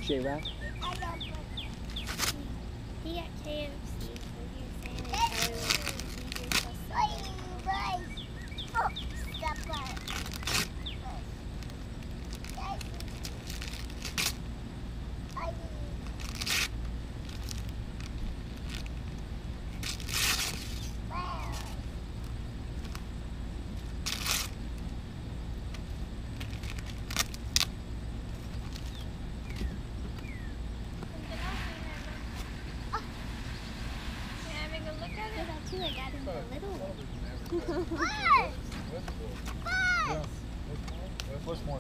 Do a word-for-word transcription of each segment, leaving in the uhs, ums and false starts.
J-Rap? He got K F C, so he was saying it probably I got him a little one. What's more?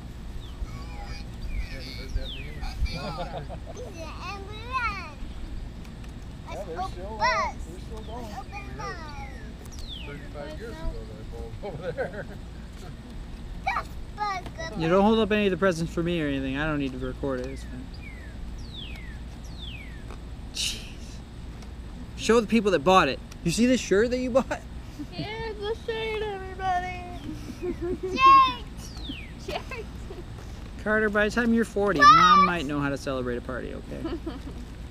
Yeah, they're still, uh, they're still going. thirty-five years ago they pulled over there. You don't hold up any of the presents for me or anything. I don't need to record it. It's fine. Jeez. Show the people that bought it. You see this shirt that you bought? Here's the shirt, everybody. Shirt. Shirt. Carter, by the time you're forty, Mom might know how to celebrate a party, okay?